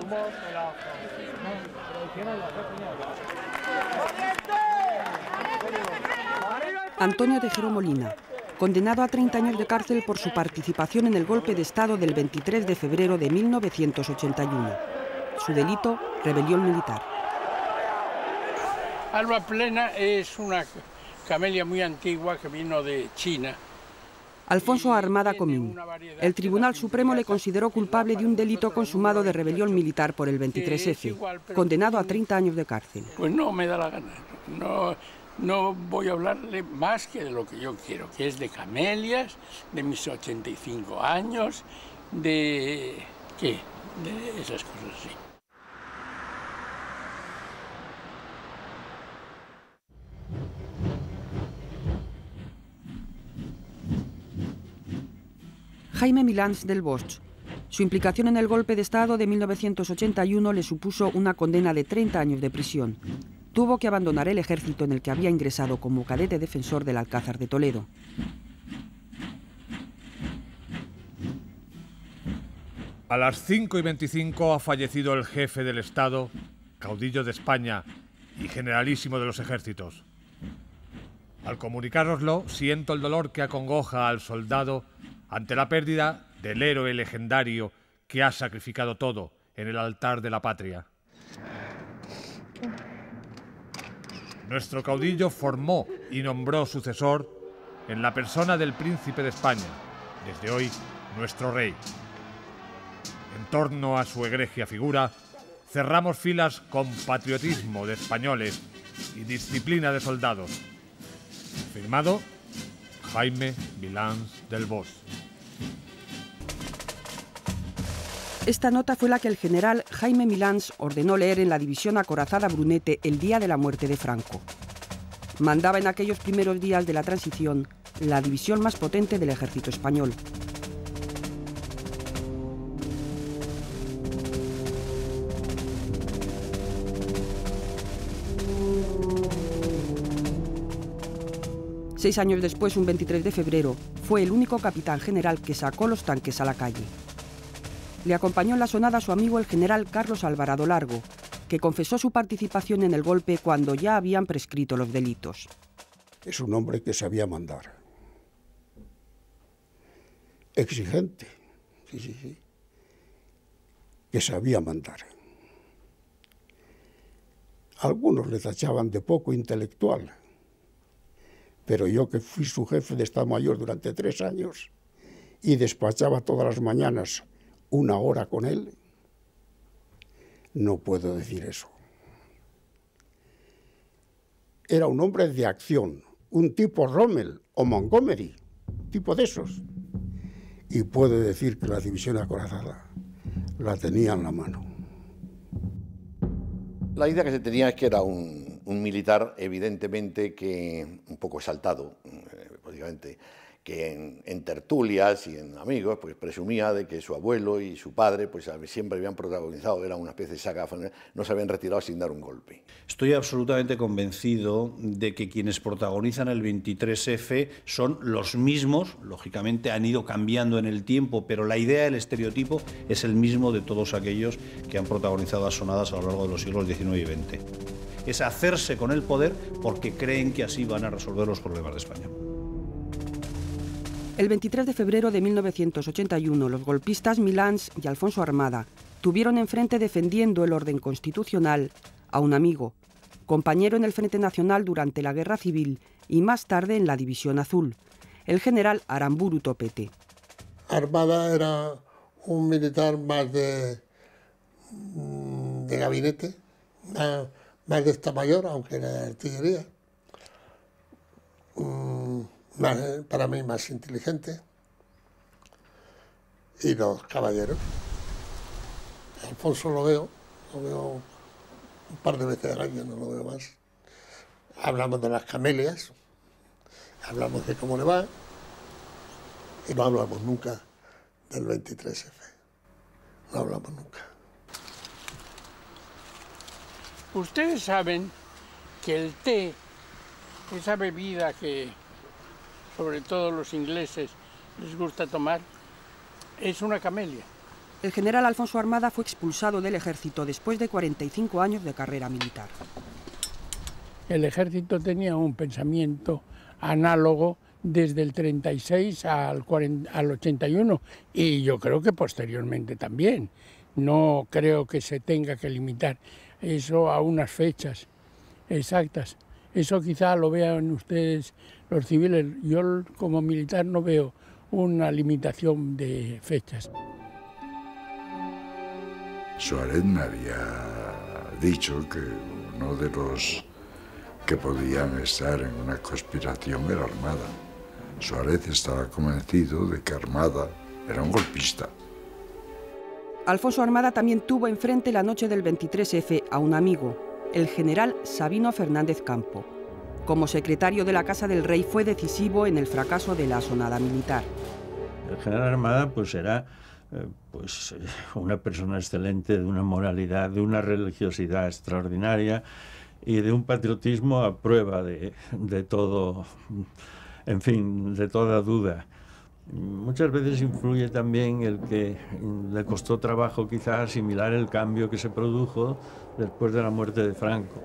Antonio Tejero Molina, condenado a 30 años de cárcel por su participación en el golpe de Estado del 23 de febrero de 1981. Su delito, rebelión militar. Alba Plena es una camelia muy antigua que vino de China. Alfonso Armada Comín. El Tribunal Supremo le consideró culpable de un delito consumado de rebelión militar por el 23F, condenado a 30 años de cárcel. Pues no me da la gana. No voy a hablarle más que de lo que yo quiero, que es de camelias, de mis 85 años, de esas cosas así. Jaime Milans del Bosch. Su implicación en el golpe de Estado de 1981 le supuso una condena de 30 años de prisión. Tuvo que abandonar el ejército en el que había ingresado como cadete defensor del Alcázar de Toledo. A las 5:25 ha fallecido el jefe del Estado, caudillo de España y generalísimo de los ejércitos. Al comunicároslo, siento el dolor que acongoja al soldado ante la pérdida del héroe legendario que ha sacrificado todo en el altar de la patria. Nuestro caudillo formó y nombró sucesor en la persona del príncipe de España, desde hoy nuestro rey. En torno a su egregia figura, cerramos filas con patriotismo de españoles y disciplina de soldados. Firmado, Jaime Milans del Bosch. Esta nota fue la que el general Jaime Milans ordenó leer en la división acorazada Brunete el día de la muerte de Franco. Mandaba en aquellos primeros días de la transición la división más potente del ejército español. Seis años después, un 23 de febrero, fue el único capitán general que sacó los tanques a la calle. Le acompañó en la sonada su amigo el general Carlos Alvarado Largo, que confesó su participación en el golpe cuando ya habían prescrito los delitos. Es un hombre que sabía mandar. Exigente, sí. Que sabía mandar. Algunos le tachaban de poco intelectual, pero yo, que fui su jefe de Estado Mayor durante 3 años y despachaba todas las mañanas 1 hora con él, no puedo decir eso. Era un hombre de acción, un tipo Rommel o Montgomery, tipo de esos. Y puedo decir que la división acorazada la tenía en la mano. La idea que se tenía es que era un militar, evidentemente, que un poco exaltado, prácticamente, que en tertulias y en amigos pues presumía de que su abuelo y su padre pues siempre habían protagonizado, era una especie de saga, no se habían retirado sin dar un golpe. Estoy absolutamente convencido de que quienes protagonizan el 23F son los mismos, lógicamente han ido cambiando en el tiempo, pero la idea, el estereotipo es el mismo de todos aquellos que han protagonizado asonadas a lo largo de los siglos XIX y XX. Es hacerse con el poder porque creen que así van a resolver los problemas de España. El 23 de febrero de 1981, los golpistas Milans y Alfonso Armada tuvieron enfrente, defendiendo el orden constitucional, a un amigo, compañero en el Frente Nacional durante la Guerra Civil y más tarde en la División Azul, el general Aramburu Topete. Armada era un militar más de gabinete, más de Estado Mayor, aunque era de artillería. Para mí más inteligente. Y los caballeros. Alfonso lo veo un par de veces al año, no lo veo más. Hablamos de las camelias, hablamos de cómo le va, y no hablamos nunca del 23F. No hablamos nunca. Ustedes saben que el té, esa bebida que sobre todo los ingleses les gusta tomar, es una camelia. El general Alfonso Armada fue expulsado del ejército después de 45 años de carrera militar. El ejército tenía un pensamiento análogo desde el 36 al 81 y yo creo que posteriormente también. No creo que se tenga que limitar eso a unas fechas exactas. Eso quizá lo vean ustedes los civiles. Yo como militar no veo una limitación de fechas. Suárez me había dicho que uno de los que podían estar en una conspiración era Armada. Suárez estaba convencido de que Armada era un golpista. Alfonso Armada también tuvo enfrente la noche del 23F a un amigo, el general Sabino Fernández Campo. Como secretario de la Casa del Rey fue decisivo en el fracaso de la asonada militar. El general Armada pues era una persona excelente, de una moralidad, de una religiosidad extraordinaria y de un patriotismo a prueba de todo, en fin, de toda duda. Muchas veces influye también el que le costó trabajo quizás asimilar el cambio que se produjo después de la muerte de Franco.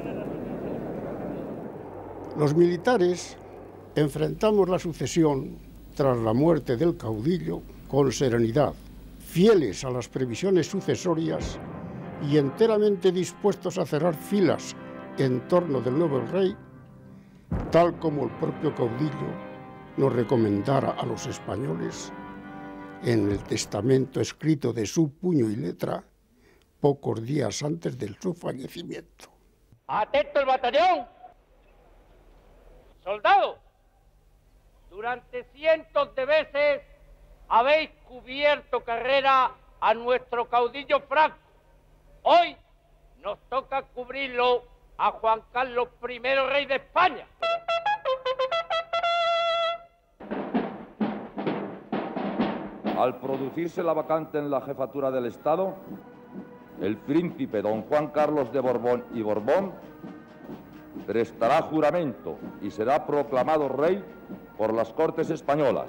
Los militares enfrentamos la sucesión tras la muerte del caudillo con serenidad, fieles a las previsiones sucesorias y enteramente dispuestos a cerrar filas en torno del nuevo rey, tal como el propio caudillo nos recomendara a los españoles en el testamento escrito de su puño y letra pocos días antes de su fallecimiento. ¡Atento el batallón! ¡Soldados! Durante cientos de veces habéis cubierto carrera a nuestro caudillo Franco. Hoy nos toca cubrirlo a Juan Carlos I, rey de España. Al producirse la vacante en la jefatura del Estado, el príncipe don Juan Carlos de Borbón y Borbón prestará juramento y será proclamado rey por las Cortes Españolas.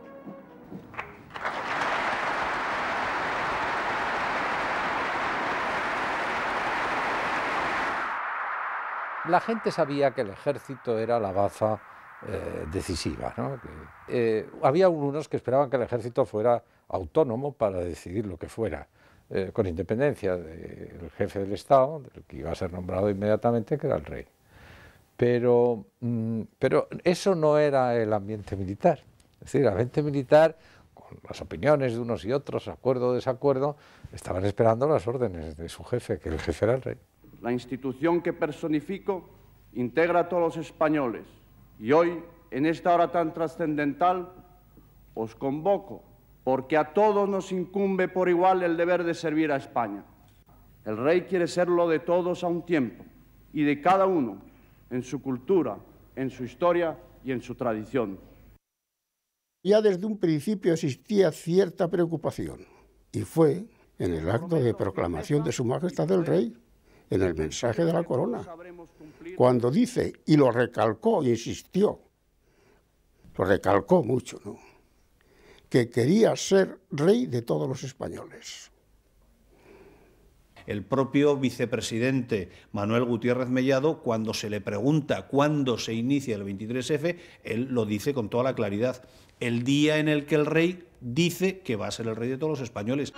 La gente sabía que el ejército era la baza decisiva, ¿no? Había unos que esperaban que el ejército fuera autónomo para decidir lo que fuera, con independencia del jefe del Estado, del que iba a ser nombrado inmediatamente, que era el rey. Pero eso no era el ambiente militar. Es decir, el ambiente militar, con las opiniones de unos y otros, acuerdo o desacuerdo, estaban esperando las órdenes de su jefe, que el jefe era el rey. La institución que personifico integra a todos los españoles y hoy, en esta hora tan trascendental, os convoco porque a todos nos incumbe por igual el deber de servir a España. El rey quiere serlo de todos a un tiempo y de cada uno en su cultura, en su historia y en su tradición. Ya desde un principio existía cierta preocupación y fue en el acto de proclamación de Su Majestad el Rey, en el mensaje de la corona, cuando dice, y lo recalcó, insistió, lo recalcó mucho, ¿no?, que quería ser rey de todos los españoles. El propio vicepresidente Manuel Gutiérrez Mellado, cuando se le pregunta cuándo se inicia el 23F, él lo dice con toda la claridad: el día en el que el rey dice que va a ser el rey de todos los españoles.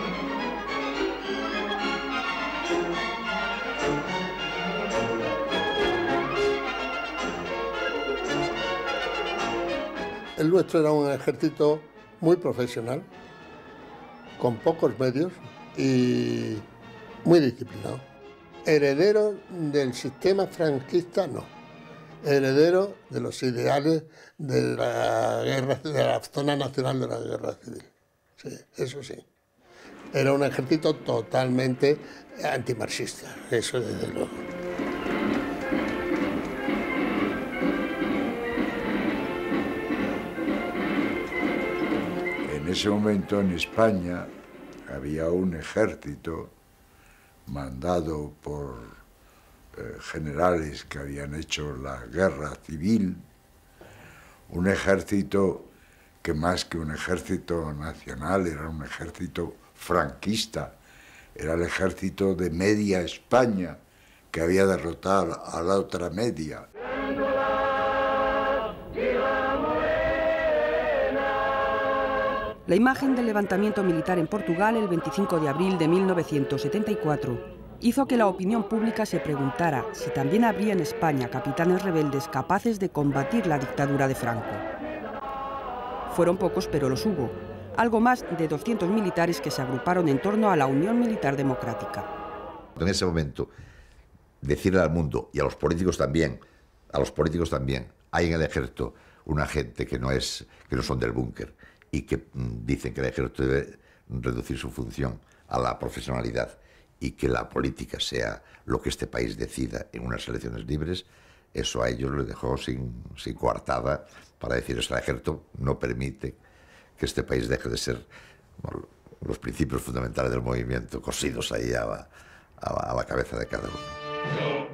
El nuestro era un ejército muy profesional, con pocos medios y muy disciplinado. Heredero del sistema franquista, no. Heredero de los ideales de la guerra, de la zona nacional de la guerra civil. Sí, eso sí. Era un ejército totalmente antimarxista, eso desde luego. En ese momento en España había un ejército mandado por generales que habían hecho la guerra civil, un ejército que más que un ejército nacional era un ejército franquista, era el ejército de media España que había derrotado a la otra media. La imagen del levantamiento militar en Portugal el 25 de abril de 1974 hizo que la opinión pública se preguntara si también habría en España capitanes rebeldes capaces de combatir la dictadura de Franco. Fueron pocos, pero los hubo. Algo más de 200 militares que se agruparon en torno a la Unión Militar Democrática. En ese momento, decirle al mundo, y a los políticos también, hay en el ejército una gente que no son del búnker y que dicen que el ejército debe reducir su función a la profesionalidad y que la política sea lo que este país decida en unas elecciones libres, eso a ellos les dejó sin coartada para decir eso. El ejército no permite que este país deje de ser, bueno, los principios fundamentales del movimiento cosidos ahí a la cabeza de cada uno.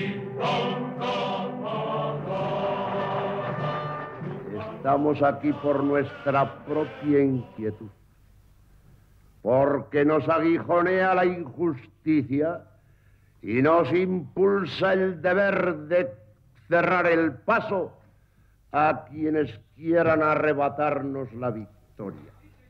Estamos aquí por nuestra propia inquietud, porque nos aguijonea la injusticia y nos impulsa el deber de cerrar el paso a quienes quieran arrebatarnos la victoria.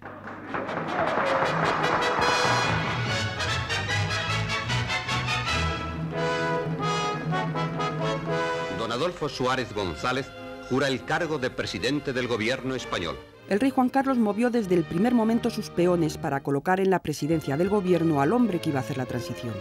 Don Adolfo Suárez González jura el cargo de presidente del gobierno español. El rey Juan Carlos movió desde el primer momento sus peones para colocar en la presidencia del gobierno al hombre que iba a hacer la transición.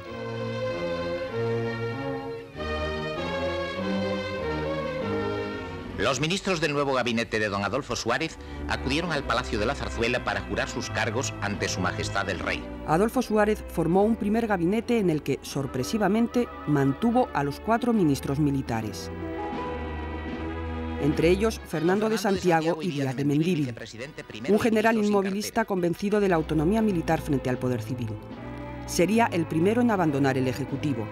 Los ministros del nuevo gabinete de don Adolfo Suárez acudieron al Palacio de la Zarzuela para jurar sus cargos ante su majestad el rey. Adolfo Suárez formó un primer gabinete en el que, sorpresivamente, mantuvo a los 4 ministros militares. Entre ellos, Fernando de Santiago y Díaz de Mendívil, un general inmovilista convencido de la autonomía militar frente al poder civil. Sería el primero en abandonar el Ejecutivo.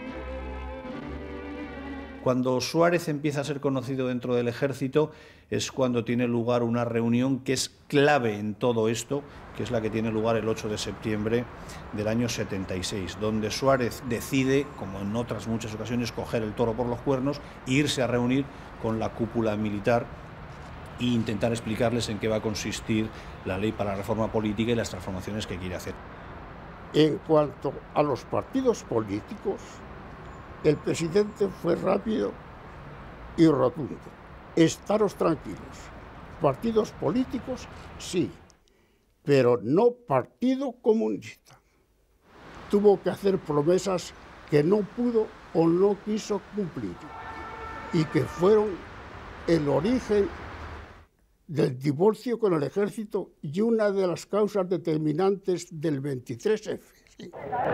Cuando Suárez empieza a ser conocido dentro del ejército es cuando tiene lugar una reunión que es clave en todo esto, que es la que tiene lugar el 8 de septiembre del año 76, donde Suárez decide, como en otras muchas ocasiones, coger el toro por los cuernos e irse a reunir con la cúpula militar e intentar explicarles en qué va a consistir la ley para la reforma política y las transformaciones que quiere hacer. En cuanto a los partidos políticos, el presidente fue rápido y rotundo. Estaros tranquilos. Partidos políticos, sí, pero no Partido Comunista. Tuvo que hacer promesas que no pudo o no quiso cumplir y que fueron el origen del divorcio con el ejército y una de las causas determinantes del 23F. Sí.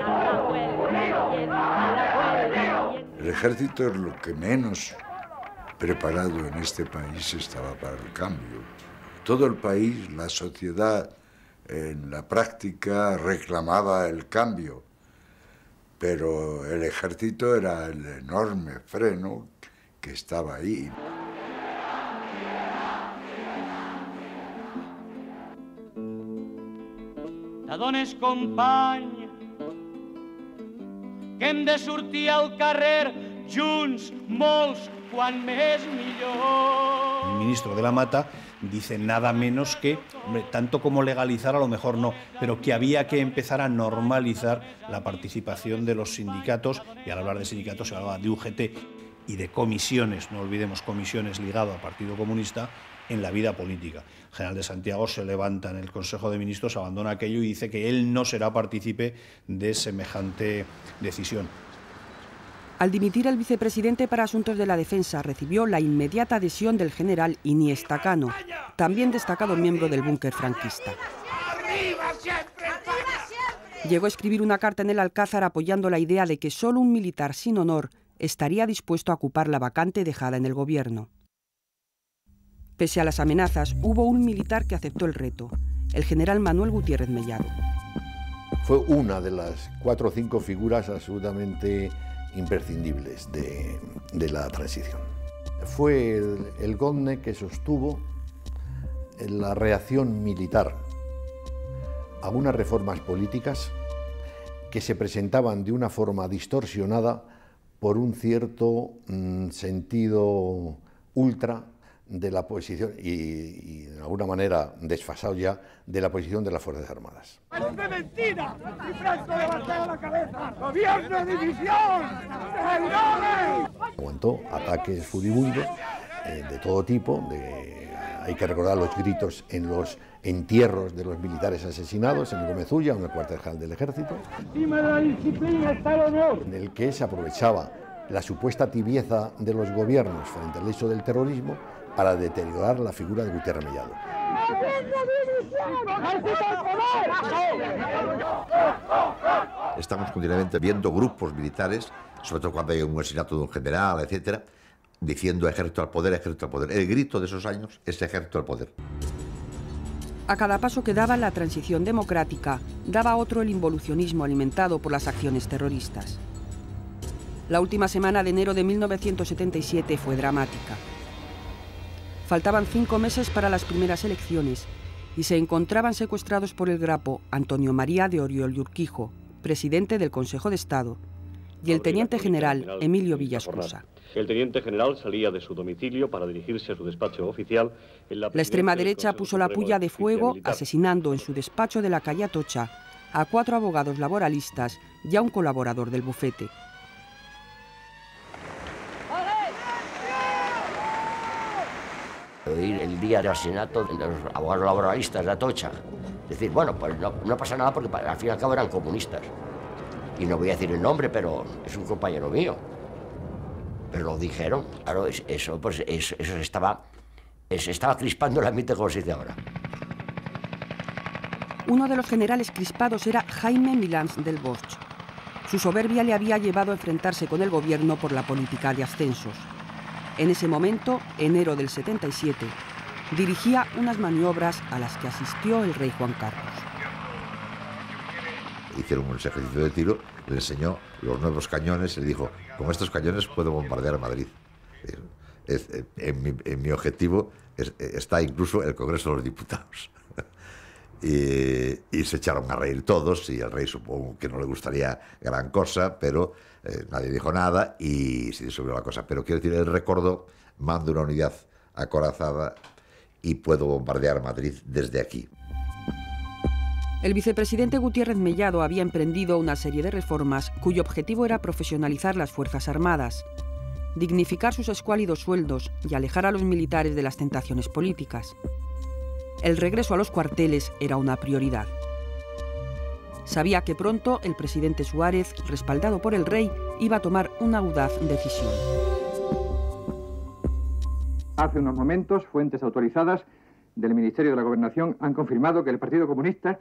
El ejército es lo que menos preparado en este país estaba para el cambio. Todo el país, la sociedad, en la práctica reclamaba el cambio, pero el ejército era el enorme freno que estaba ahí. T'adones, company, que hem de sortir al carrer junts, molts, quan més millor. El ministro de la Mata dice nada menos que, hombre, tanto como legalizar a lo mejor no, pero que había que empezar a normalizar la participación de los sindicatos, y al hablar de sindicatos se hablaba de UGT y de comisiones, no olvidemos comisiones ligado al Partido Comunista, en la vida política. El general de Santiago se levanta en el Consejo de Ministros, abandona aquello y dice que él no será partícipe de semejante decisión. Al dimitir el vicepresidente para Asuntos de la Defensa, recibió la inmediata adhesión del general Iniesta Cano, también destacado miembro del búnker franquista. Llegó a escribir una carta en el Alcázar apoyando la idea de que solo un militar sin honor estaría dispuesto a ocupar la vacante dejada en el gobierno. Pese a las amenazas, hubo un militar que aceptó el reto, el general Manuel Gutiérrez Mellado. Fue una de las 4 o 5 figuras absolutamente imprescindibles de la transición. Fue el Godne que sostuvo la reacción militar algunas reformas políticas que se presentaban de una forma distorsionada por un cierto sentido ultra de la posición y de alguna manera desfasado ya de la posición de las Fuerzas Armadas. ¡Es mentira! ¡Y Franco levantado la cabeza! ¡Gobierno de división! ¡Traidores! Aguantó ataques furibundos de todo tipo, hay que recordar los gritos en los entierros de los militares asesinados en el Gómez Ulla, en el cuartel general del Ejército, Encima de la disciplina está el honor. en el que se aprovechaba la supuesta tibieza de los gobiernos frente al hecho del terrorismo para deteriorar la figura de Gutiérrez Mellado. Estamos continuamente viendo grupos militares, sobre todo cuando hay un asesinato de un general, etcétera, diciendo ejército al poder, ejército al poder. El grito de esos años es ejército al poder. A cada paso que daba la transición democrática, daba otro el involucionismo alimentado por las acciones terroristas. La última semana de enero de 1977 fue dramática. Faltaban 5 meses para las primeras elecciones y se encontraban secuestrados por el Grapo Antonio María de Oriol y Urquijo, presidente del Consejo de Estado, y el teniente general Emilio Villascusa. El teniente general salía de su domicilio para dirigirse a su despacho oficial. La extrema derecha puso la puya de fuego, asesinando en su despacho de la calle Atocha a 4 abogados laboralistas y a un colaborador del bufete. El día del asesinato de los abogados laboralistas de Atocha. Decir, bueno, pues no pasa nada porque al fin y al cabo eran comunistas. Y no voy a decir el nombre, pero es un compañero mío. Pero lo dijeron, claro, eso se estaba crispando el ambiente, como se dice ahora. Uno de los generales crispados era Jaime Milans del Bosch. Su soberbia le había llevado a enfrentarse con el gobierno por la política de ascensos. En ese momento, enero del 77, dirigía unas maniobras a las que asistió el rey Juan Carlos. Hicieron un ejercicio de tiro, le enseñó los nuevos cañones y le dijo, con estos cañones puedo bombardear Madrid. En mi objetivo está incluso el Congreso de los Diputados. Y se echaron a reír todos y el rey supongo que no le gustaría gran cosa, pero nadie dijo nada y se disolvió la cosa. Pero quiero decir, él recordó, mando una unidad acorazada y puedo bombardear Madrid desde aquí. El vicepresidente Gutiérrez Mellado había emprendido una serie de reformas cuyo objetivo era profesionalizar las Fuerzas Armadas, dignificar sus escuálidos sueldos y alejar a los militares de las tentaciones políticas. El regreso a los cuarteles era una prioridad. Sabía que pronto el presidente Suárez, respaldado por el rey, iba a tomar una audaz decisión. Hace unos momentos, fuentes autorizadas del Ministerio de la Gobernación han confirmado que el Partido Comunista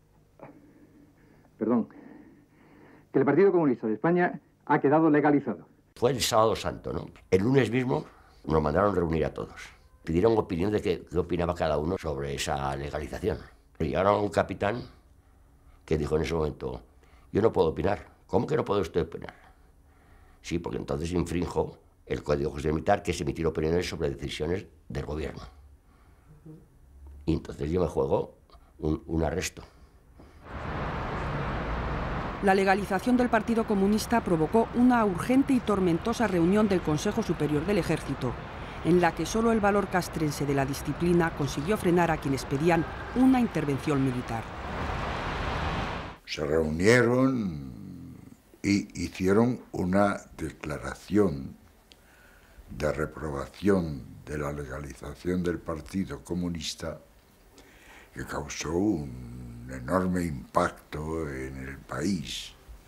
de España ha quedado legalizado. Fue el sábado santo, ¿no? El lunes mismo nos mandaron reunir a todos. Pidieron opinión de qué opinaba cada uno sobre esa legalización. Llegaron a un capitán que dijo en ese momento, yo no puedo opinar. ¿Cómo que no puede usted opinar? Sí, porque entonces infrinjo el Código de Justicia Militar, que es emitir opiniones sobre decisiones del gobierno. Y entonces yo me juego un arresto. La legalización del Partido Comunista provocó una urgente y tormentosa reunión del Consejo Superior del Ejército, en la que solo el valor castrense de la disciplina consiguió frenar a quienes pedían una intervención militar. Se reunieron y hicieron una declaración de reprobación de la legalización del Partido Comunista que causó un enorme impacto en el país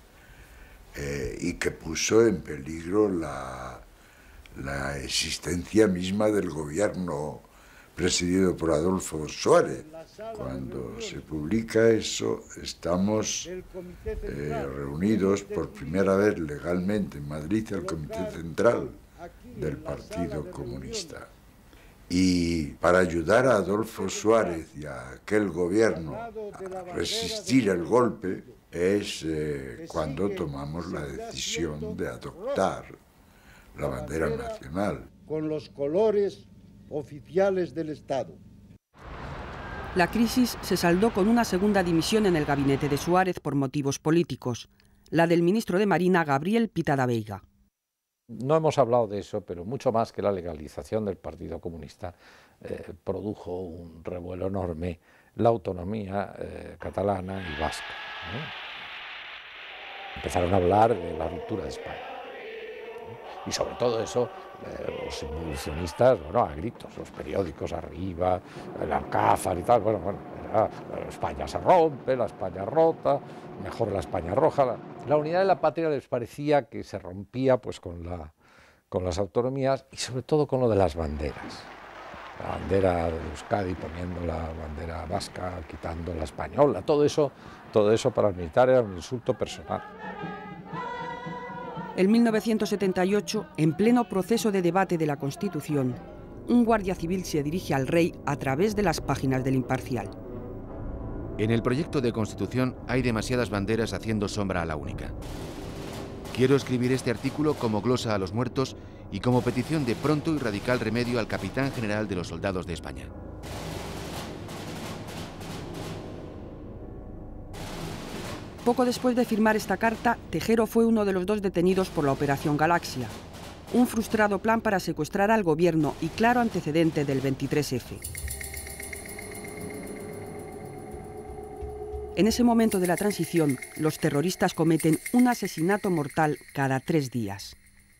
y que puso en peligro la existencia misma del gobierno presidido por Adolfo Suárez. Cuando se publica eso, estamos reunidos por primera vez legalmente en Madrid el Comité Central del Partido Comunista. Y para ayudar a Adolfo Suárez y a aquel gobierno a resistir el golpe es cuando tomamos la decisión de adoptar la bandera nacional. Con los colores oficiales del Estado. La crisis se saldó con una segunda dimisión en el gabinete de Suárez por motivos políticos, la del ministro de Marina Gabriel Pitada Veiga. No hemos hablado de eso, pero mucho más que la legalización del Partido Comunista produjo un revuelo enorme la autonomía catalana y vasca, ¿no? Empezaron a hablar de la ruptura de España. Y sobre todo eso, los involucionistas, bueno, a gritos, los periódicos arriba, el Alcázar y tal, bueno, era, España se rompe, la España rota, mejor la España roja. La unidad de la patria les parecía que se rompía pues con las autonomías y sobre todo con lo de las banderas. La bandera de Euskadi poniendo la bandera vasca, quitando la española, todo eso para el militar era un insulto personal. En 1978, en pleno proceso de debate de la Constitución, un guardia civil se dirige al rey a través de las páginas del Imparcial. En el proyecto de Constitución hay demasiadas banderas haciendo sombra a la única. Quiero escribir este artículo como glosa a los muertos y como petición de pronto y radical remedio al capitán general de los soldados de España. Poco después de firmar esta carta, Tejero fue uno de los 2 detenidos por la Operación Galaxia, un frustrado plan para secuestrar al gobierno y claro antecedente del 23F. En ese momento de la transición, los terroristas cometen un asesinato mortal cada 3 días.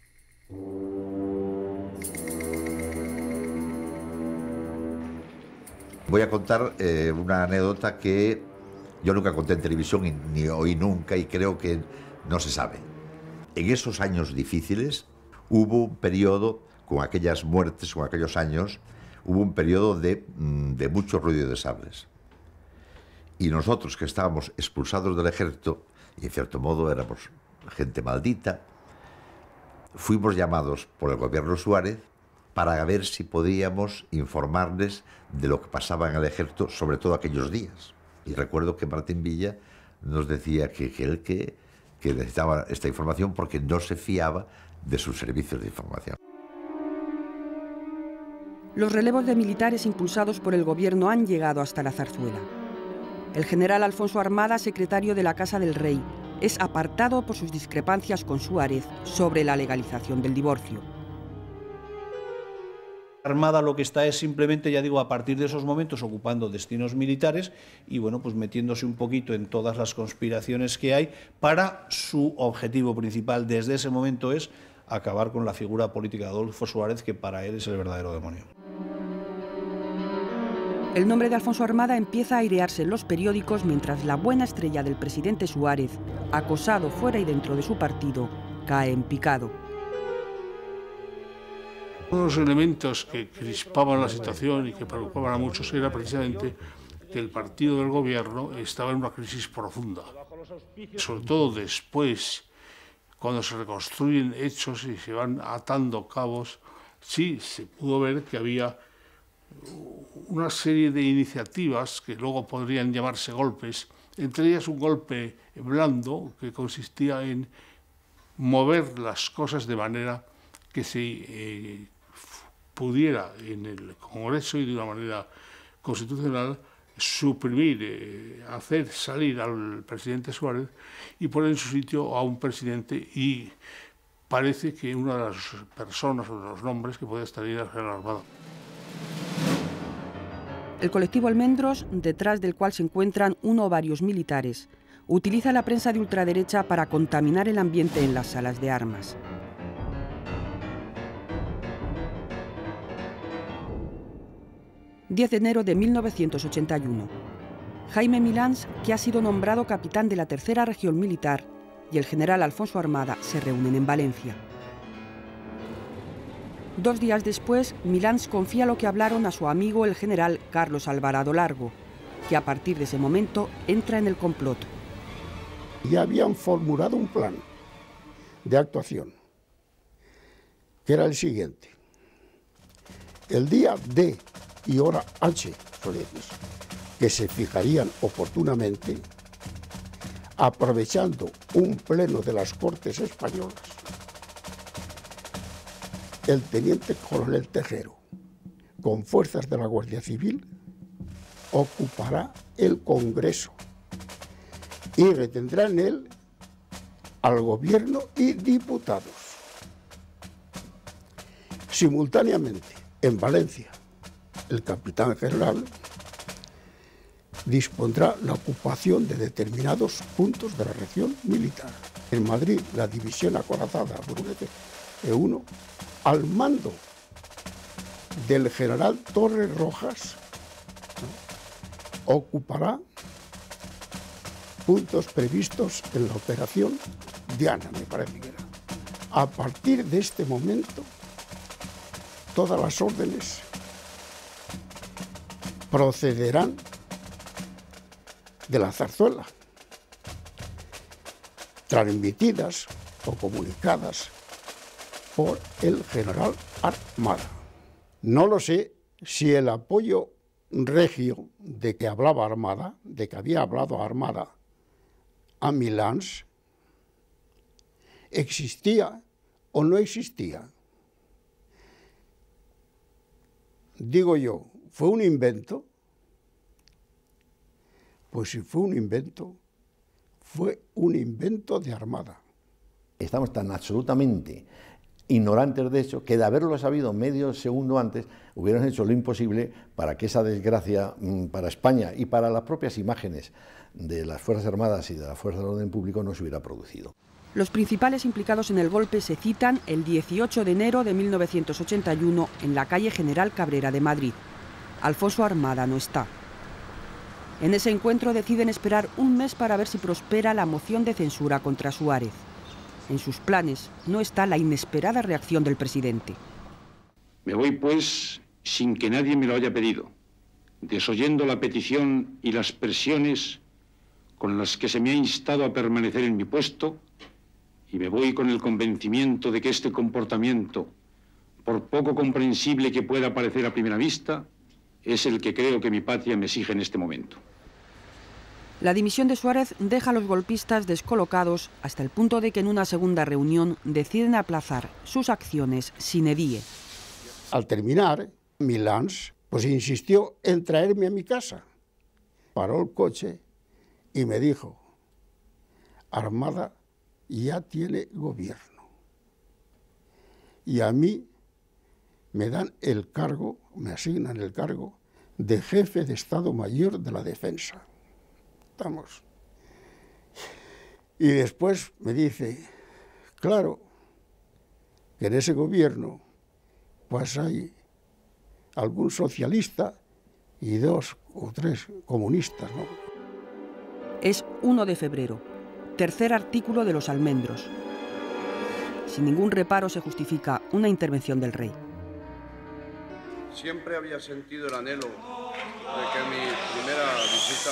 Voy a contar una anécdota que yo nunca conté en televisión ni oí nunca y creo que no se sabe. En esos años difíciles hubo un periodo, con aquellas muertes, con aquellos años, hubo un periodo de mucho ruido de sables. Y nosotros que estábamos expulsados del ejército, y en cierto modo éramos gente maldita, fuimos llamados por el gobierno Suárez para ver si podíamos informarles de lo que pasaba en el ejército, sobre todo aquellos días. Y recuerdo que Martín Villa nos decía que necesitaba esta información porque no se fiaba de sus servicios de información. Los relevos de militares impulsados por el gobierno han llegado hasta la Zarzuela. El general Alfonso Armada, secretario de la Casa del Rey, es apartado por sus discrepancias con Suárez sobre la legalización del divorcio. Armada lo que está es simplemente, ya digo, a partir de esos momentos ocupando destinos militares y bueno, pues metiéndose un poquito en todas las conspiraciones que hay para su objetivo principal desde ese momento es acabar con la figura política de Adolfo Suárez, que para él es el verdadero demonio. El nombre de Alfonso Armada empieza a airearse en los periódicos mientras la buena estrella del presidente Suárez, acosado fuera y dentro de su partido, cae en picado. Uno de los elementos que crispaban la situación y que preocupaban a muchos era precisamente que el partido del gobierno estaba en una crisis profunda. Sobre todo después, cuando se reconstruyen hechos y se van atando cabos, sí se pudo ver que había una serie de iniciativas que luego podrían llamarse golpes, entre ellas un golpe blando que consistía en mover las cosas de manera que se pudiera en el Congreso y de una manera constitucional suprimir, hacer salir al presidente Suárez y poner en su sitio a un presidente, y parece que una de las personas o de los nombres que puede estar ahí era el general Armada. El colectivo Almendros, detrás del cual se encuentran uno o varios militares, utiliza la prensa de ultraderecha para contaminar el ambiente en las salas de armas. ...10 de enero de 1981. Jaime Milans, que ha sido nombrado capitán de la Tercera Región Militar, y el general Alfonso Armada se reúnen en Valencia. 2 días después, Milans confía lo que hablaron a su amigo el general Carlos Alvarado Largo, que a partir de ese momento entra en el complot. Ya habían formulado un plan de actuación, que era el siguiente. El día D y hora H, que se fijarían oportunamente, aprovechando un pleno de las Cortes Españolas, el teniente coronel Tejero, con fuerzas de la Guardia Civil, ocupará el Congreso y retendrá en él al gobierno y diputados. Simultáneamente, en Valencia, el capitán general dispondrá la ocupación de determinados puntos de la región militar. En Madrid, la división acorazada Brunete E1, al mando del general Torres Rojas, ocupará puntos previstos en la operación Diana, me parece que era. A partir de este momento, todas las órdenes procederán de la zarzuela, transmitidas o comunicadas por el general Armada. No lo sé si el apoyo regio de que hablaba Armada, de que había hablado Armada a Milans, existía o no existía. Digo yo, ¿fue un invento? Pues si fue un invento de Armada. Estamos tan absolutamente ignorantes de eso que de haberlo sabido medio segundo antes hubieran hecho lo imposible para que esa desgracia para España y para las propias imágenes de las Fuerzas Armadas y de las Fuerzas de Orden Público no se hubiera producido. Los principales implicados en el golpe se citan el 18 de enero de 1981 en la calle General Cabrera de Madrid. Alfonso Armada no está. En ese encuentro deciden esperar un mes para ver si prospera la moción de censura contra Suárez. En sus planes no está la inesperada reacción del presidente. Me voy, pues, sin que nadie me lo haya pedido, desoyendo la petición y las presiones con las que se me ha instado a permanecer en mi puesto, y me voy con el convencimiento de que este comportamiento, por poco comprensible que pueda parecer a primera vista, es el que creo que mi patria me exige en este momento. La dimisión de Suárez deja a los golpistas descolocados hasta el punto de que en una segunda reunión deciden aplazar sus acciones sine die. Al terminar, Milans pues insistió en traerme a mi casa. Paró el coche y me dijo: Armada ya tiene gobierno. Y a mí me dan el cargo, me asignan el cargo de jefe de Estado Mayor de la Defensa. Estamos. Y después me dice, claro, que en ese gobierno pues hay algún socialista y 2 o 3 comunistas, ¿no? Es 1 de febrero, tercer artículo de los almendros. Sin ningún reparo se justifica una intervención del rey. Siempre había sentido el anhelo de que mi primera visita...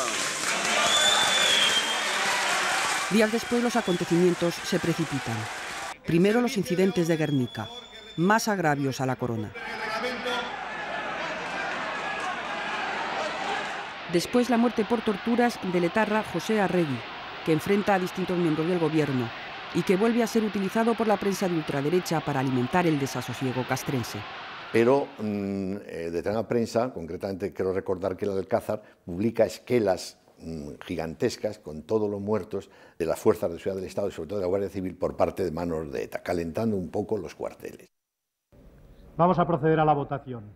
Días después los acontecimientos se precipitan. Primero los incidentes de Guernica, más agravios a la corona. Después la muerte por torturas del etarra José Arregui, que enfrenta a distintos miembros del gobierno y que vuelve a ser utilizado por la prensa de ultraderecha para alimentar el desasosiego castrense. Pero determinada prensa, concretamente quiero recordar que el Alcázar, publica esquelas gigantescas con todos los muertos de las fuerzas de seguridad del Estado y sobre todo de la Guardia Civil por parte de manos de ETA, calentando un poco los cuarteles. Vamos a proceder a la votación.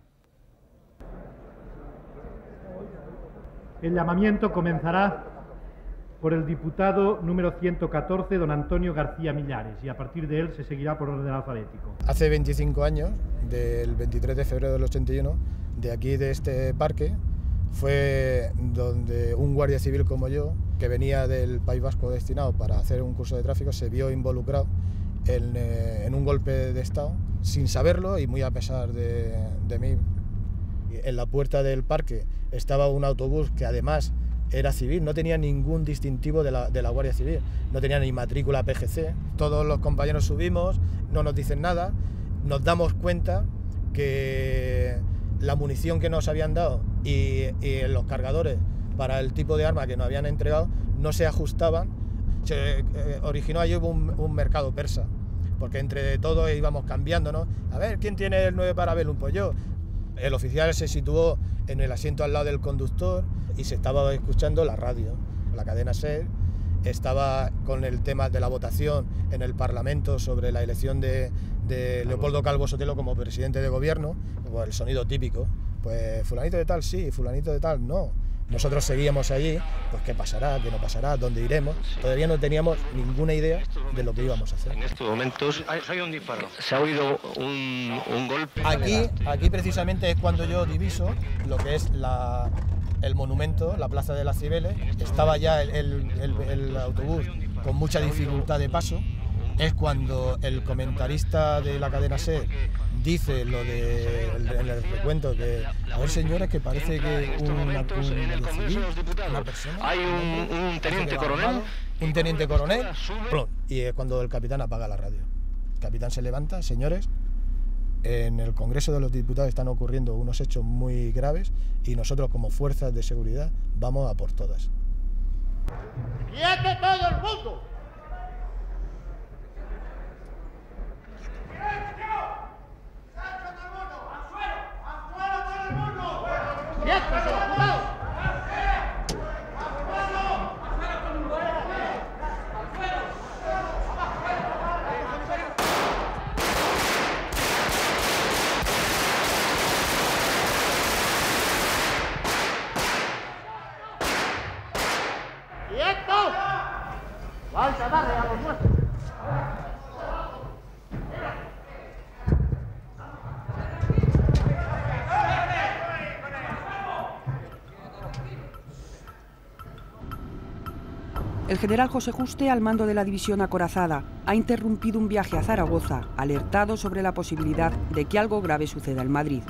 El llamamiento comenzará por el diputado número 114, don Antonio García Millares, y a partir de él se seguirá por orden alfabético. Hace 25 años, del 23 de febrero del 81, de aquí de este parque, fue donde un guardia civil como yo, que venía del País Vasco destinado para hacer un curso de tráfico, se vio involucrado en un golpe de Estado, sin saberlo y muy a pesar de mí. En la puerta del parque estaba un autobús que además era civil, no tenía ningún distintivo de la Guardia Civil, no tenía ni matrícula PGC. Todos los compañeros subimos, no nos dicen nada, nos damos cuenta que la munición que nos habían dado y los cargadores para el tipo de arma que nos habían entregado no se ajustaban. Se originó allí un mercado persa, porque entre todos íbamos cambiándonos. A ver, ¿quién tiene el 9 Parabellum? Pues yo. El oficial se situó en el asiento al lado del conductor y se estaba escuchando la radio, la cadena SER. Estaba con el tema de la votación en el Parlamento sobre la elección de Leopoldo Calvo Sotelo como presidente de gobierno, pues el sonido típico, pues fulanito de tal sí, fulanito de tal no. Nosotros seguíamos allí, pues qué pasará, qué no pasará, dónde iremos. Todavía no teníamos ninguna idea de lo que íbamos a hacer. En estos momentos hay un disparo. Se ha oído un golpe. Aquí precisamente es cuando yo diviso lo que es el monumento, la Plaza de las Cibeles. Estaba ya el autobús con mucha dificultad de paso. Es cuando el comentarista de la cadena SER dice lo en el recuento que, a ver señores, que parece que una persona... Hay un teniente coronel. Un teniente coronel, y es cuando el capitán apaga la radio. El capitán se levanta, señores, en el Congreso de los Diputados están ocurriendo unos hechos muy graves y nosotros como fuerzas de seguridad vamos a por todas. ¡Quieto todo el mundo! ¡Vais a darle a los nuestros! El general José Juste, al mando de la división acorazada, ha interrumpido un viaje a Zaragoza, alertado sobre la posibilidad de que algo grave suceda en Madrid.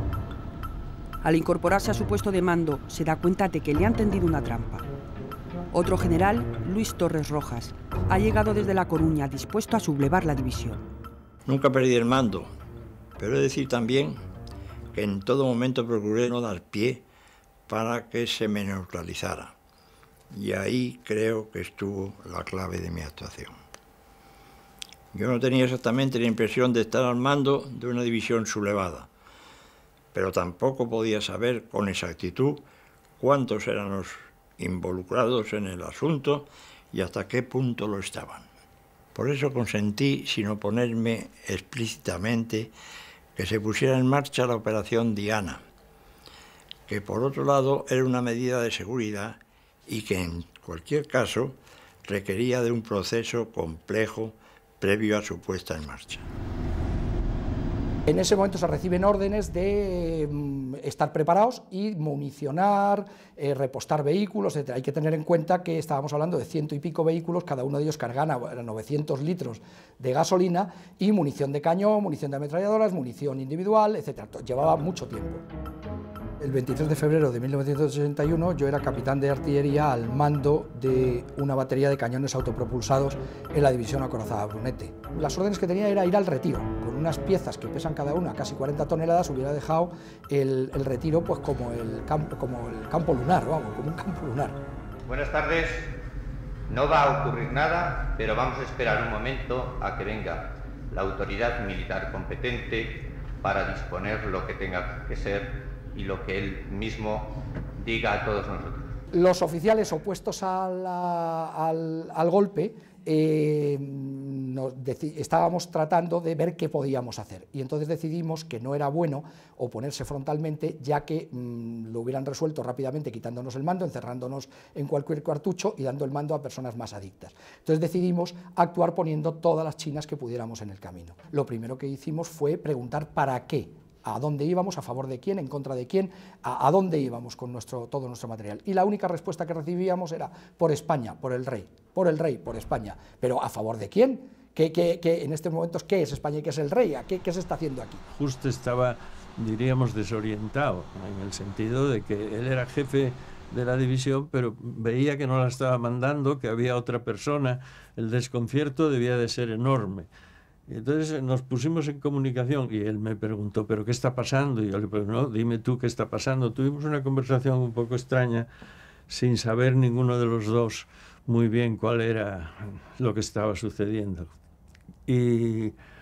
Al incorporarse a su puesto de mando, se da cuenta de que le han tendido una trampa. Otro general, Luis Torres Rojas, ha llegado desde La Coruña dispuesto a sublevar la división. Nunca perdí el mando, pero he de decir también que en todo momento procuré no dar pie para que se me neutralizara. Y ahí creo que estuvo la clave de mi actuación. Yo no tenía exactamente la impresión de estar al mando de una división sublevada, pero tampoco podía saber con exactitud cuántos eran los involucrados en el asunto y hasta qué punto lo estaban. Por eso consentí, sin oponerme explícitamente, que se pusiera en marcha la operación Diana, que por otro lado era una medida de seguridad y que en cualquier caso requería de un proceso complejo previo a su puesta en marcha. En ese momento se reciben órdenes de estar preparados y municionar, repostar vehículos, etc. Hay que tener en cuenta que estábamos hablando de 100 y pico vehículos, cada uno de ellos cargaba 900 litros de gasolina y munición de cañón, munición de ametralladoras, munición individual, etc. Llevaba mucho tiempo. El 23 de febrero de 1981 yo era capitán de artillería al mando de una batería de cañones autopropulsados en la división acorazada Brunete. Las órdenes que tenía era ir al retiro, con unas piezas que pesan cada una casi 40 toneladas, hubiera dejado el retiro pues como el campo lunar, vamos, como un campo lunar. Buenas tardes, no va a ocurrir nada, pero vamos a esperar un momento a que venga la autoridad militar competente para disponer lo que tenga que ser y lo que él mismo diga a todos nosotros. Los oficiales opuestos al golpe estábamos tratando de ver qué podíamos hacer y entonces decidimos que no era bueno oponerse frontalmente, ya que lo hubieran resuelto rápidamente quitándonos el mando, encerrándonos en cualquier cartucho y dando el mando a personas más adictas. Entonces decidimos actuar poniendo todas las chinas que pudiéramos en el camino. Lo primero que hicimos fue preguntar para qué, a dónde íbamos, a favor de quién, en contra de quién, a dónde íbamos con todo nuestro material. Y la única respuesta que recibíamos era por España, por el rey, por España. Pero ¿a favor de quién? ¿Qué en estos momentos qué es España y qué es el rey? ¿Qué se está haciendo aquí? Justo estaba, diríamos, desorientado, en el sentido de que él era jefe de la división, pero veía que no la estaba mandando, que había otra persona. El desconcierto debía de ser enorme. Y entonces nos pusimos en comunicación y él me preguntó, ¿pero qué está pasando? Y yo le pregunté, no, dime tú qué está pasando. Tuvimos una conversación un poco extraña, sin saber ninguno de los dos muy bien cuál era lo que estaba sucediendo. Y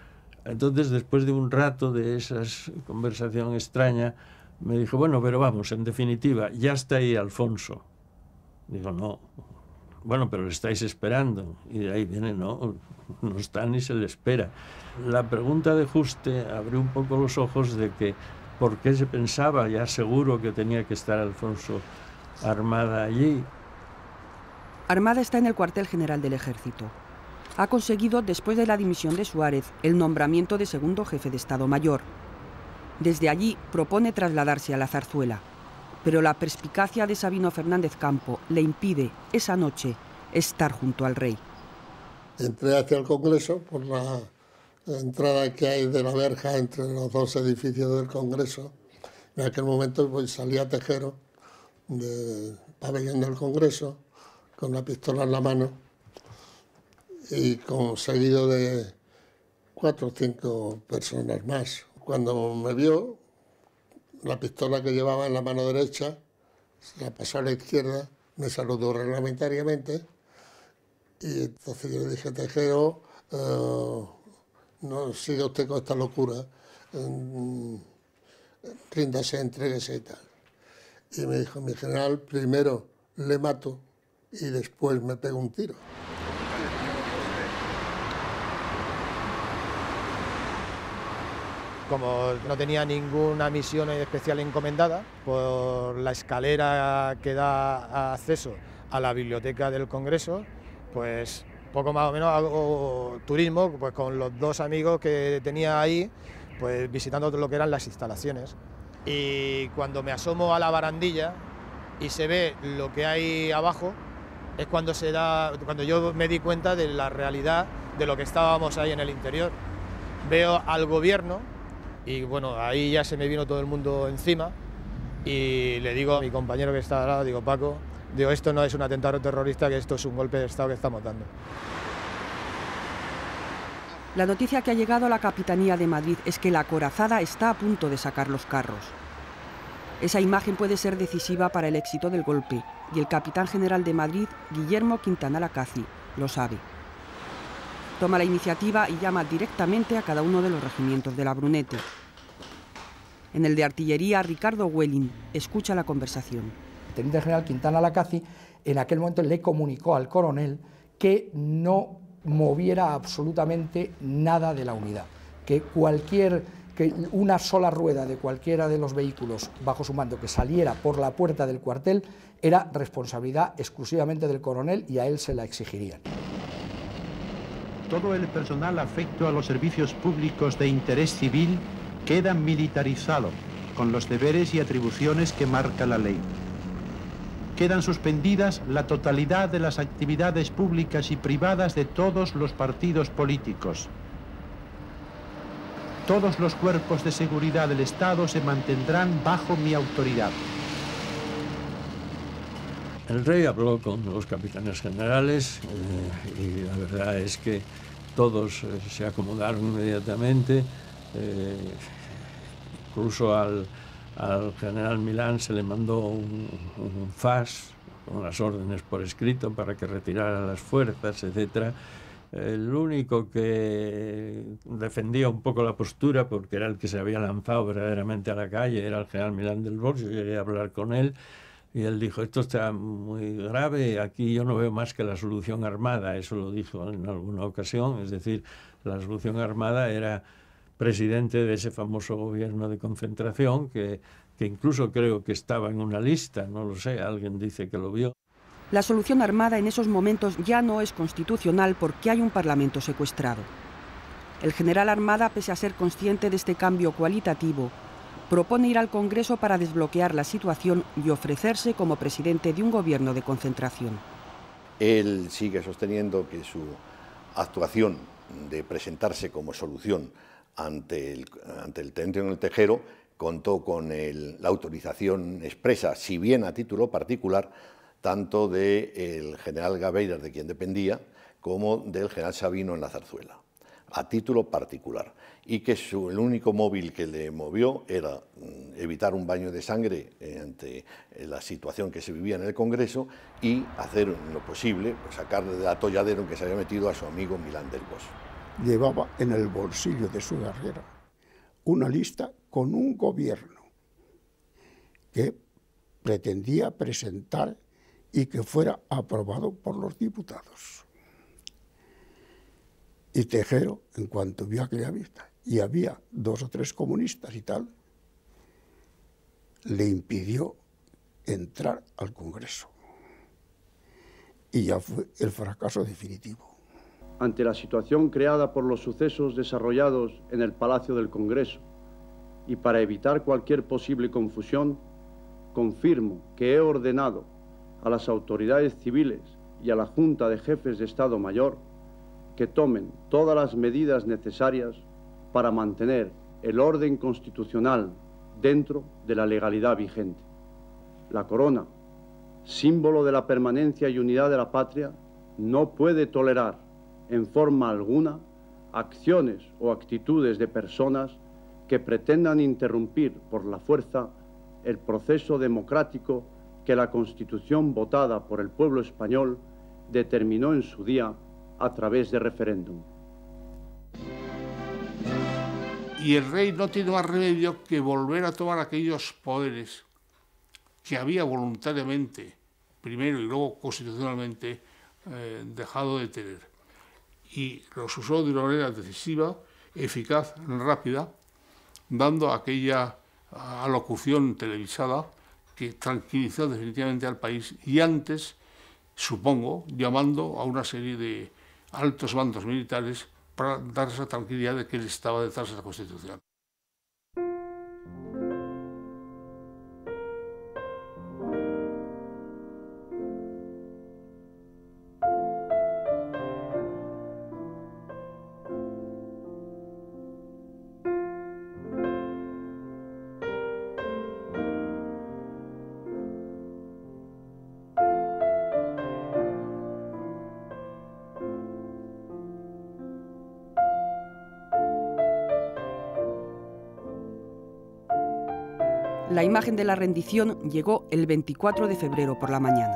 Entonces, después de un rato de esa conversación extraña, me dijo, bueno, pero vamos, en definitiva, ya está ahí Alfonso. Digo, no. Bueno, pero le estáis esperando. Y de ahí viene, no está ni se le espera. La pregunta de Juste abrió un poco los ojos de que por qué se pensaba ya seguro que tenía que estar Alfonso Armada allí. Armada está en el cuartel general del Ejército. Ha conseguido, después de la dimisión de Suárez, el nombramiento de segundo jefe de Estado Mayor. Desde allí propone trasladarse a la Zarzuela, pero la perspicacia de Sabino Fernández Campo le impide, esa noche, estar junto al rey. Entré hacia el Congreso por la entrada que hay de la verja entre los dos edificios del Congreso. En aquel momento pues, salía Tejero del pabellón del Congreso con la pistola en la mano y seguido de 4 o 5 personas más. Cuando me vio, la pistola que llevaba en la mano derecha se la pasó a la izquierda, me saludó reglamentariamente y entonces yo le dije, Tejero, no siga usted con esta locura, ríndase, entréguese y tal. Y me dijo, mi general, primero le mato y después me pego un tiro. Como no tenía ninguna misión especial encomendada, por la escalera que da acceso a la biblioteca del Congreso, pues poco más o menos hago turismo pues con los 2 amigos que tenía ahí, pues visitando lo que eran las instalaciones. Y cuando me asomo a la barandilla y se ve lo que hay abajo, es cuando yo me di cuenta de la realidad de lo que estábamos ahí en el interior. Veo al gobierno y bueno, ahí ya se me vino todo el mundo encima y le digo a mi compañero que está al lado, digo, Paco, digo, esto no es un atentado terrorista, que esto es un golpe de Estado que estamos dando. La noticia que ha llegado a la Capitanía de Madrid es que la acorazada está a punto de sacar los carros. Esa imagen puede ser decisiva para el éxito del golpe y el capitán general de Madrid, Guillermo Quintana Lacazzi, lo sabe. Toma la iniciativa y llama directamente a cada uno de los regimientos de la Brunete. En el de artillería, Ricardo Welling escucha la conversación. El teniente general Quintana Lacazzi en aquel momento le comunicó al coronel que no moviera absolutamente nada de la unidad, que una sola rueda de cualquiera de los vehículos bajo su mando que saliera por la puerta del cuartel era responsabilidad exclusivamente del coronel y a él se la exigirían. Todo el personal afecto a los servicios públicos de interés civil queda militarizado con los deberes y atribuciones que marca la ley. Quedan suspendidas la totalidad de las actividades públicas y privadas de todos los partidos políticos. Todos los cuerpos de seguridad del Estado se mantendrán bajo mi autoridad. El rey habló con los capitanes generales y la verdad es que todos se acomodaron inmediatamente. Incluso al general Milán se le mandó un fax con las órdenes por escrito para que retirara las fuerzas, etc. El único que defendía un poco la postura, porque era el que se había lanzado verdaderamente a la calle, era el general Milán del Bosch. Yo llegué a hablar con él y él dijo, esto está muy grave, aquí yo no veo más que la solución armada. Eso lo dijo en alguna ocasión, es decir, la solución armada era presidente de ese famoso gobierno de concentración que incluso creo que estaba en una lista, no lo sé, alguien dice que lo vio. La solución armada en esos momentos ya no es constitucional porque hay un parlamento secuestrado. El general Armada, pese a ser consciente de este cambio cualitativo, propone ir al Congreso para desbloquear la situación y ofrecerse como presidente de un gobierno de concentración. Él sigue sosteniendo que su actuación de presentarse como solución ante el teniente coronel Tejero contó con la autorización expresa, si bien a título particular, tanto del general Gabeiras, de quien dependía, como del general Sabino en la Zarzuela, a título particular, y que el único móvil que le movió era evitar un baño de sangre ante la situación que se vivía en el Congreso y hacer lo posible, pues, sacar del atolladero en que se había metido a su amigo Milán del Bosch. llevaba en el bolsillo de su guerrera una lista con un gobierno que pretendía presentar y que fuera aprobado por los diputados. Y Tejero, en cuanto vio aquella lista, y había 2 o 3 comunistas y tal, le impidió entrar al Congreso. Y ya fue el fracaso definitivo. Ante la situación creada por los sucesos desarrollados en el Palacio del Congreso y para evitar cualquier posible confusión, confirmo que he ordenado a las autoridades civiles y a la Junta de Jefes de Estado Mayor que tomen todas las medidas necesarias para mantener el orden constitucional dentro de la legalidad vigente. La corona, símbolo de la permanencia y unidad de la patria, no puede tolerar en forma alguna acciones o actitudes de personas que pretendan interrumpir por la fuerza el proceso democrático que la Constitución votada por el pueblo español determinó en su día a través de referéndum. Y el rey no tiene más remedio que volver a tomar aquellos poderes que había voluntariamente, primero y luego constitucionalmente, dejado de tener. Y los usó de una manera decisiva, eficaz, rápida, dando aquella alocución televisada que tranquilizó definitivamente al país y antes, supongo, llamando a una serie de altos mandos militares para dar esa tranquilidad de que él estaba detrás de la Constitución. La imagen de la rendición llegó el 24 de febrero por la mañana.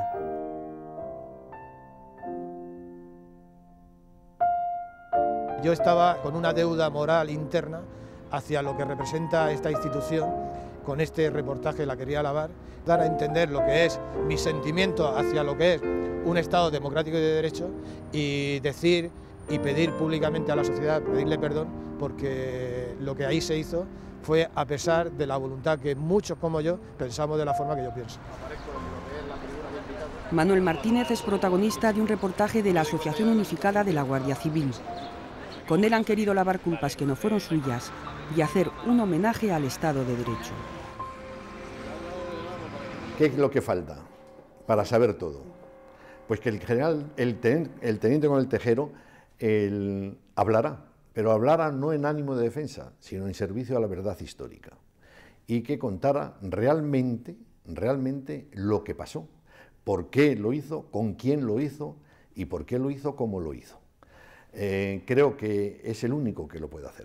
Yo estaba con una deuda moral interna hacia lo que representa esta institución. Con este reportaje la quería alabar, dar a entender lo que es mi sentimiento hacia lo que es un Estado democrático y de derecho y decir y pedir públicamente a la sociedad, pedirle perdón, porque lo que ahí se hizo fue a pesar de la voluntad que muchos como yo pensamos de la forma que yo pienso. Manuel Martínez es protagonista de un reportaje de la Asociación Unificada de la Guardia Civil. Con él han querido lavar culpas que no fueron suyas y hacer un homenaje al Estado de Derecho. ¿Qué es lo que falta para saber todo? Pues que el general, el teniente coronel Tejero, hablará, pero hablara no en ánimo de defensa, sino en servicio a la verdad histórica, y que contara realmente lo que pasó, por qué lo hizo, con quién lo hizo y por qué lo hizo como lo hizo. Creo que es el único que lo puede hacer.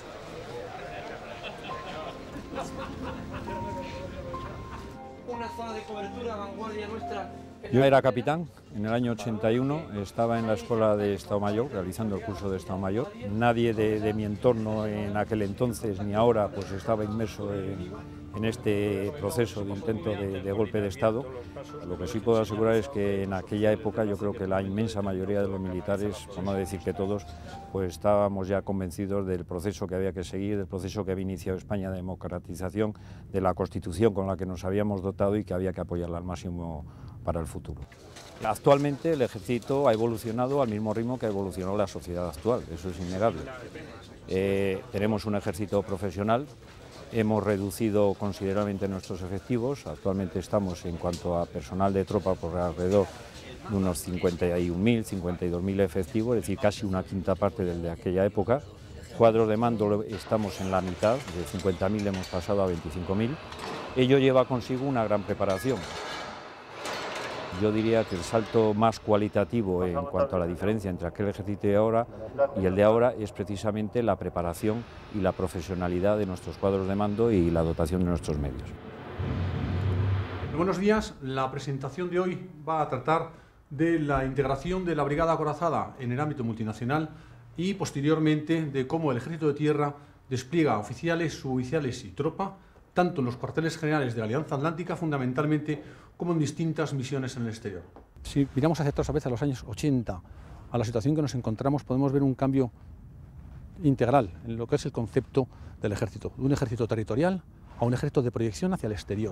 Una zona de cobertura, vanguardia nuestra. Yo era capitán, en el año 81 estaba en la Escuela de Estado Mayor, realizando el curso de Estado Mayor. Nadie de mi entorno en aquel entonces ni ahora pues estaba inmerso en este proceso de intento de golpe de Estado. Lo que sí puedo asegurar es que en aquella época yo creo que la inmensa mayoría de los militares, por no decir que todos, pues estábamos ya convencidos del proceso que había que seguir, del proceso que había iniciado España de democratización, de la Constitución con la que nos habíamos dotado y que había que apoyarla al máximo para el futuro. Actualmente el ejército ha evolucionado al mismo ritmo que ha evolucionado la sociedad actual, eso es innegable. Tenemos un ejército profesional, hemos reducido considerablemente nuestros efectivos, actualmente estamos en cuanto a personal de tropa por alrededor de unos 51.000, 52.000 efectivos, es decir, casi una quinta parte del de aquella época. Cuadros de mando estamos en la mitad, de 50.000 hemos pasado a 25.000. Ello lleva consigo una gran preparación. Yo diría que el salto más cualitativo en cuanto a la diferencia entre aquel ejército de ahora y el de ahora es precisamente la preparación y la profesionalidad de nuestros cuadros de mando y la dotación de nuestros medios. Buenos días, la presentación de hoy va a tratar de la integración de la Brigada Acorazada en el ámbito multinacional y posteriormente de cómo el Ejército de Tierra despliega oficiales, suboficiales y tropa, tanto en los cuarteles generales de la Alianza Atlántica fundamentalmente, como en distintas misiones en el exterior. Si miramos hacia atrás a veces a los años 80, a la situación que nos encontramos, podemos ver un cambio integral en lo que es el concepto del ejército, de un ejército territorial a un ejército de proyección hacia el exterior.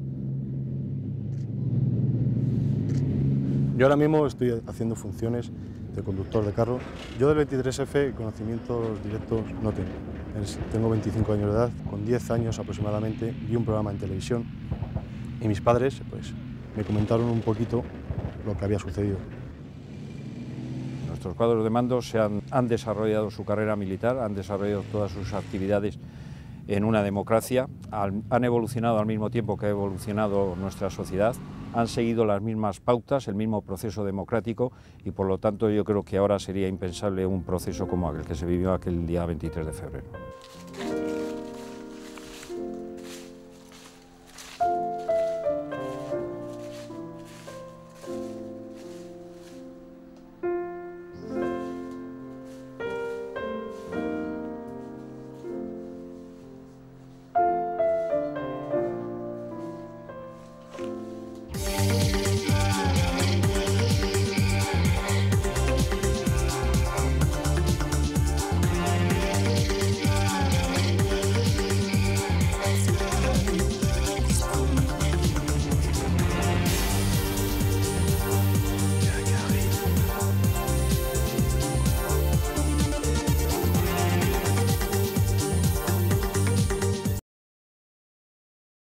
Yo ahora mismo estoy haciendo funciones de conductor de carro. Yo del 23F conocimientos directos no tengo. Tengo 25 años de edad, con 10 años aproximadamente vi un programa en televisión y mis padres pues, me comentaron un poquito lo que había sucedido. Nuestros cuadros de mando han desarrollado su carrera militar, han desarrollado todas sus actividades en una democracia, han evolucionado al mismo tiempo que ha evolucionado nuestra sociedad, han seguido las mismas pautas, el mismo proceso democrático y por lo tanto yo creo que ahora sería impensable un proceso como aquel que se vivió aquel día 23 de febrero.